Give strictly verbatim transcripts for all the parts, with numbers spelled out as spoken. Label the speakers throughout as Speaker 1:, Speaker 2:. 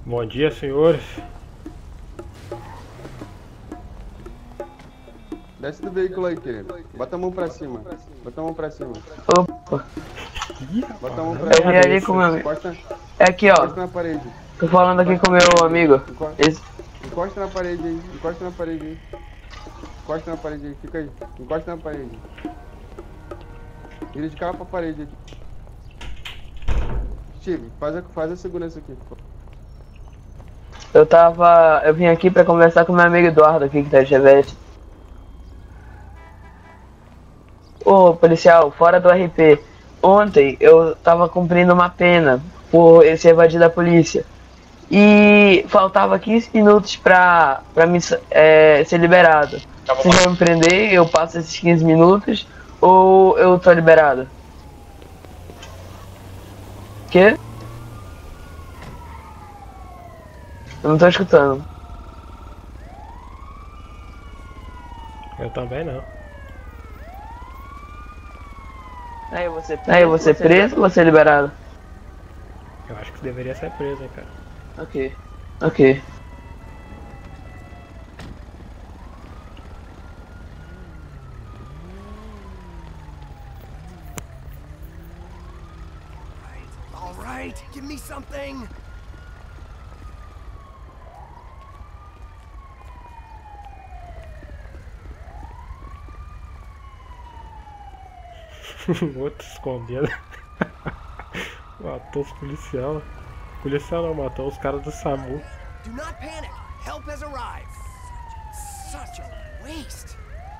Speaker 1: Bom dia, senhores.
Speaker 2: Desce do veículo aí, querido. Bota a mão pra cima. Bota a mão pra cima.
Speaker 3: Opa.
Speaker 2: Bota a mão pra
Speaker 3: Eu vim
Speaker 2: cima.
Speaker 3: ali com meu amigo.
Speaker 2: Encosta,
Speaker 3: É aqui, ó.
Speaker 2: encosta na parede.
Speaker 3: Tô falando aqui com meu amigo.
Speaker 2: Encosta,
Speaker 3: Esse...
Speaker 2: encosta na parede aí. Encosta na parede aí. Encosta na parede aí. Fica aí. Encosta na parede. Vira de cara pra parede aqui. Steve, faz a, faz a segurança aqui.
Speaker 3: Eu tava... Eu vim aqui pra conversar com meu amigo Eduardo aqui, que tá de Chevette. Ô, policial, fora do R P. Ontem eu tava cumprindo uma pena por esse evadir da polícia. E faltava quinze minutos pra, pra me é, ser liberado. Vocês vão me prender, eu passo esses quinze minutos ou eu tô liberado? Quê? Eu não tô escutando.
Speaker 1: Eu também não.
Speaker 3: Aí você preso, Aí você preso ou você liberado?
Speaker 1: Eu acho que você deveria ser preso, hein, cara.
Speaker 3: Ok. Ok.
Speaker 4: All right, give me something.
Speaker 1: Outro escondendo. Matou os policial. Policial não, matou os caras do SAMU.
Speaker 4: Do not panic. Help has arrived. Such a waste.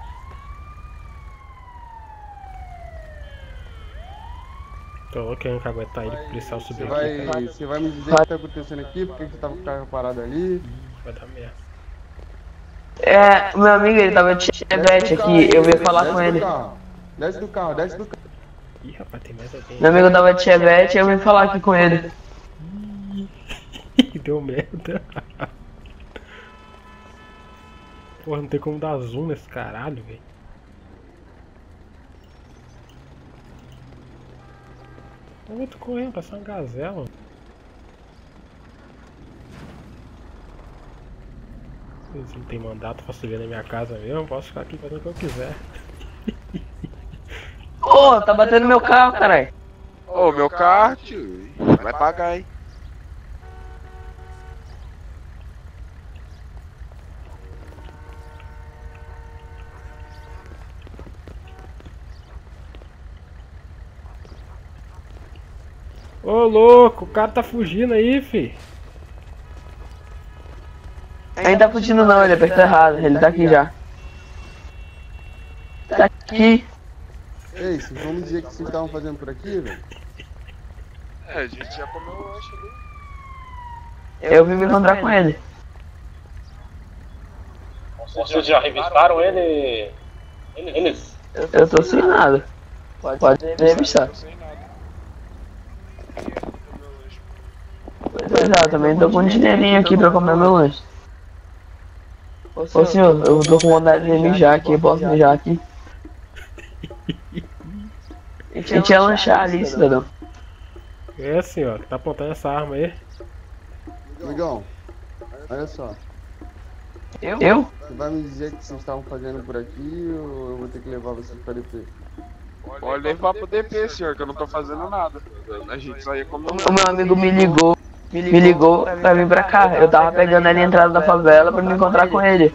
Speaker 1: Tô louco querendo aguentar ele, o policial
Speaker 2: Você
Speaker 1: subir
Speaker 2: vai,
Speaker 1: aqui, cara.
Speaker 2: você vai me dizer o que tá acontecendo aqui? Por que você tava com o carro parado ali?
Speaker 1: Vai dar merda.
Speaker 3: É, meu amigo, ele tava de Chevette aqui, eu vim falar com ele.
Speaker 2: Desce do carro, desce do carro.
Speaker 1: Ih, rapaz, tem mais alguém.
Speaker 3: Meu amigo tava de Chevette, eu vim falar aqui com ele.
Speaker 1: Ih, deu merda. Porra, não tem como dar zoom nesse caralho, velho. Eu tô correndo, passar uma gazela. Se não tem mandato pra subir na minha casa mesmo, eu posso ficar aqui fazendo o que eu quiser.
Speaker 3: Ô, tá batendo meu carro, caralho.
Speaker 5: Ô, meu carro, tio. Vai pagar, hein?
Speaker 1: Ô louco, o cara tá fugindo aí, fi.
Speaker 3: Ainda tá fugindo não, ele apertou errado, ele tá aqui já. Tá aqui.
Speaker 2: Ei, vocês vão me dizer o que vocês estavam fazendo por aqui, velho?
Speaker 5: É, a gente já comeu o lanche ali.
Speaker 3: Eu vim me encontrar com ele.
Speaker 6: Vocês já revistaram ele? Eles?
Speaker 3: Eu tô sem nada. Pode revistar.
Speaker 5: Não sei nada.
Speaker 3: Pois é, eu também tô com um dinheirinho aqui pra comprar meu lanche. Ô senhor, eu tô com vontade de mijar aqui, eu posso mijar aqui? A gente ia lanchar ali, cidadão.
Speaker 1: É, senhor, que tá apontando essa arma aí.
Speaker 2: Amigão, olha só.
Speaker 3: Eu? Eu?
Speaker 2: Você vai me dizer o que vocês estavam fazendo por aqui ou eu vou ter que levar vocês pra D P?
Speaker 5: Pode levar pro D P, senhor, que eu não tô fazendo nada. A gente só ia comer um
Speaker 3: O meu amigo me ligou, me ligou pra vir pra cá. Eu tava pegando ali a entrada da favela pra me encontrar com ele.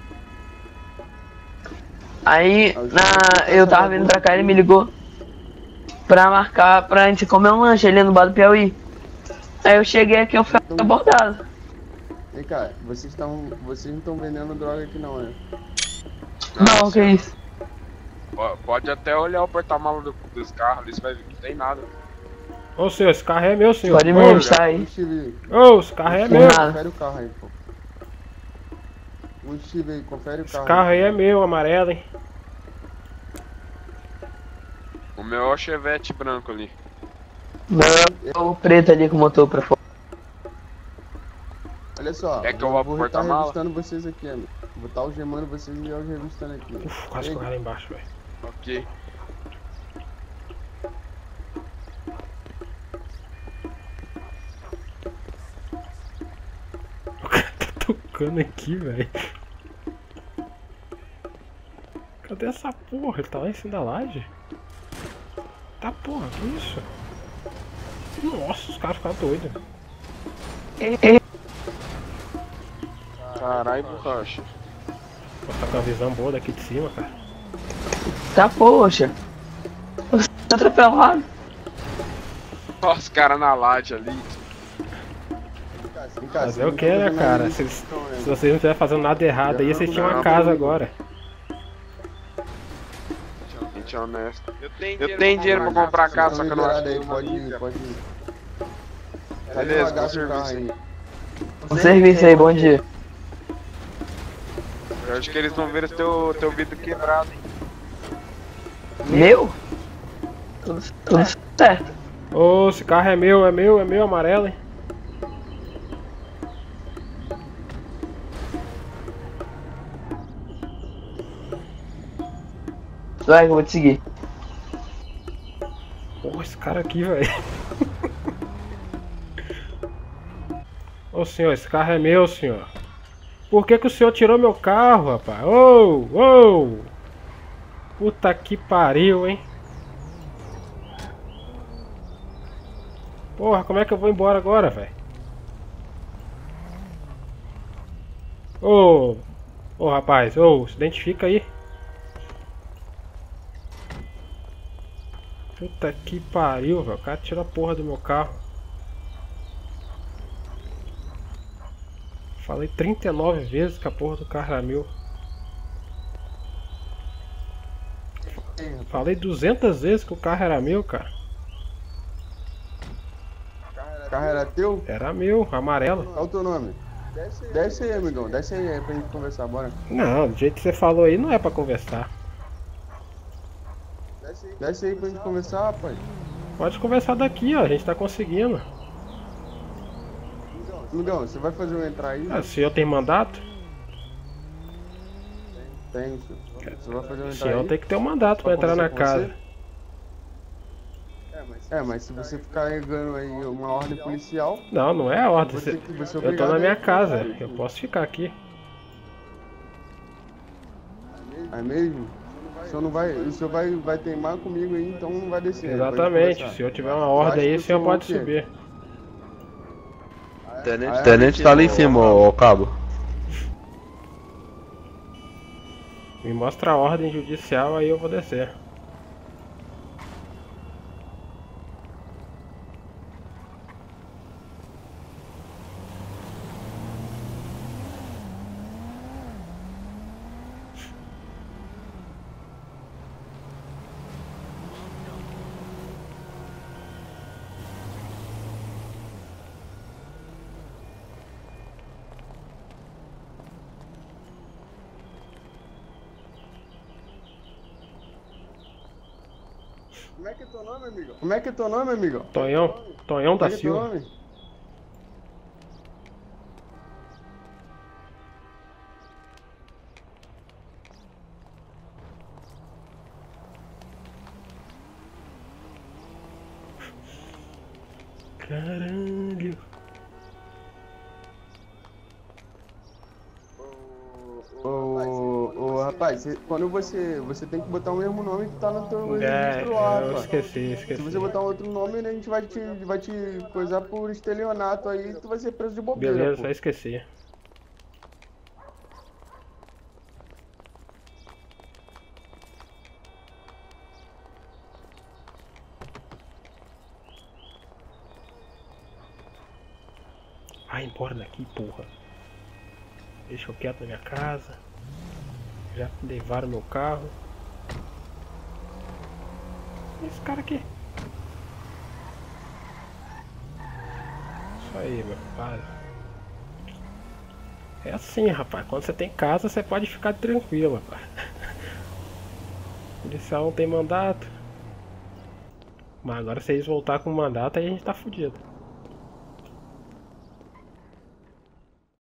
Speaker 3: Aí, na, eu tava vindo pra cá, ele me ligou pra marcar pra gente comer um lanche ali no bar do Piauí. Aí eu cheguei aqui e eu fui abordado.
Speaker 2: Vem cá, vocês estão. Vocês não estão vendendo droga aqui não, né?
Speaker 3: Não, que isso?
Speaker 5: Ó, pode até olhar o porta-malas do, dos carros ali, você vai ver que não tem nada.
Speaker 1: Ô senhor, esse carro é meu, senhor.
Speaker 3: Pode me
Speaker 1: Ô,
Speaker 3: revistar aí.
Speaker 2: Um Steve,
Speaker 1: Ô, esse carro é
Speaker 3: Tem
Speaker 1: meu.
Speaker 3: nada.
Speaker 2: confere o carro aí, pô. Um Steve aí, confere o
Speaker 1: Esse
Speaker 2: carro.
Speaker 1: carro aí é meu, amarelo, hein.
Speaker 5: O meu é o Chevette branco ali.
Speaker 3: Meu é o preto ali com o motor pra fora.
Speaker 2: Olha só,
Speaker 5: Quer que eu vá pro
Speaker 2: vou estar
Speaker 5: porta-mala?
Speaker 2: revistando vocês aqui, amigo. Vou estar algemando vocês e eu revistando aqui.
Speaker 1: Uf, quase
Speaker 2: Ei,
Speaker 1: correu lá embaixo, velho.
Speaker 5: Ok.
Speaker 1: tocando aqui, velho? Cadê essa porra? Ele tá lá em cima da laje? Tá porra, que isso? Nossa, os caras ficaram doidos.
Speaker 5: Caralho, borracha.
Speaker 1: Você tá com uma visão boa daqui de cima, cara.
Speaker 3: Tá, poxa. Você tá atropelado.
Speaker 5: Olha os caras na laje ali.
Speaker 1: Fazer o que, né, cara? Se, se vocês não estiverem fazendo nada errado aí, vocês tinham uma casa agora.
Speaker 5: Gente honesto. Eu tenho dinheiro pra comprar casa, só que eu não acho que
Speaker 2: aí, pode ir, pode ir.
Speaker 5: Beleza, bom serviço aí.
Speaker 3: Bom serviço aí, bom dia.
Speaker 5: Eu acho que eles vão ver o teu, teu vidro quebrado, hein?
Speaker 3: Meu? Tudo, tudo certo.
Speaker 1: Ô, esse carro é meu, é meu, é meu, amarelo, hein?
Speaker 3: Vai que eu vou te seguir.
Speaker 1: Porra, esse cara aqui, velho. Ô senhor, esse carro é meu, senhor. Por que que o senhor tirou meu carro, rapaz? Ô, ô! Puta que pariu, hein? Porra, como é que eu vou embora agora, velho? Ô, ô rapaz, ô, se identifica aí. Puta que pariu, velho. O cara tirou a porra do meu carro. Falei trinta e nove vezes que a porra do carro era meu. Falei duzentas vezes que o carro era meu, cara.
Speaker 2: O carro era teu?
Speaker 1: Era meu, amarelo.
Speaker 2: Qual é o teu nome? Desce aí, amigão. Desce aí pra gente conversar, bora.
Speaker 1: Não, do jeito que você falou aí não é pra conversar.
Speaker 2: Desce aí pra gente conversar, rapaz.
Speaker 1: Pode conversar daqui, ó. A gente tá conseguindo.
Speaker 2: Amigão, você vai fazer eu entrar aí?
Speaker 1: Ah, o senhor tem mandato?
Speaker 2: Tem, senhor. Você vai fazer eu
Speaker 1: O
Speaker 2: entrar
Speaker 1: senhor
Speaker 2: aí?
Speaker 1: tem que ter um mandato pra entrar na casa.
Speaker 2: É, mas se você ficar negando aí uma ordem policial...
Speaker 1: Não, não é a ordem.
Speaker 2: Você-
Speaker 1: Você-
Speaker 2: você é
Speaker 1: Eu tô
Speaker 2: obrigado
Speaker 1: na
Speaker 2: a
Speaker 1: minha
Speaker 2: entrar
Speaker 1: casa.
Speaker 2: aí.
Speaker 1: Eu posso ficar aqui.
Speaker 2: É mesmo? O senhor não vai, o senhor vai, vai teimar comigo aí, então não vai descer.
Speaker 1: Exatamente. Se eu tiver uma ordem aí, o senhor pode subir.
Speaker 2: Tenente,
Speaker 7: Tenente tá ali em cima, ô cabo.
Speaker 1: Me mostra a ordem judicial, aí eu vou descer.
Speaker 2: Como é que é teu nome, amigo? Como é que é teu nome, amigo?
Speaker 1: Tonhão, Tonhão da
Speaker 2: Como é que é teu
Speaker 1: Silva.
Speaker 2: nome?
Speaker 1: Caralho.
Speaker 2: Ô, ô, rapaz, você- quando você, você tem que botar o mesmo nome que tá no teu
Speaker 1: É,
Speaker 2: registro lá,
Speaker 1: eu
Speaker 2: pô.
Speaker 1: esqueci,
Speaker 2: Se
Speaker 1: esqueci.
Speaker 2: você botar um outro nome, a gente vai te, vai te coisar por estelionato aí, tu vai ser preso de bobeira,
Speaker 1: Beleza,
Speaker 2: pô.
Speaker 1: só esqueci. Vai embora daqui, porra. Deixa eu quieto na minha casa. Já levaram meu carro. E esse cara aqui? Isso aí, meu pai. É assim, rapaz. Quando você tem casa, você pode ficar tranquilo, rapaz. O policial não tem mandato. Mas agora se eles voltar com mandato, aí a gente tá fudido.